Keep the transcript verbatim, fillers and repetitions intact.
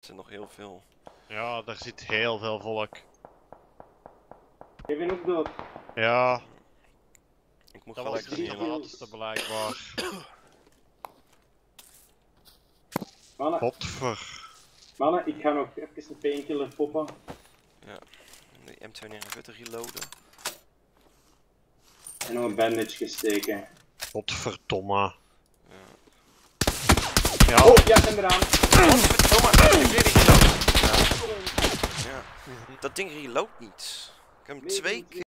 zitten nog heel veel. Ja, daar zit heel veel volk. Ik ben ook dood. Ja, Ik moet dat was gelijk niet naar de hier. laatste blijkbaar. Mannen, Godver. mannen, ik ga nog even een painkiller poppen. De M tweeënnegentig reloaden. En nog een bandage steken. Godverdomme. Ja. Ja, Oh, ja, en eraan. Godverdomme, ik weet niet reload. Ja. Ja. Dat ding reloadt niet. Ik heb hem Nee, twee niet keer.